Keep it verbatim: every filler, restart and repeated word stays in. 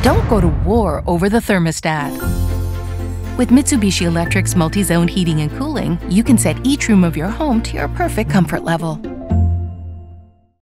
Don't go to war over the thermostat. With Mitsubishi Electric's multi-zone heating and cooling, you can set each room of your home to your perfect comfort level.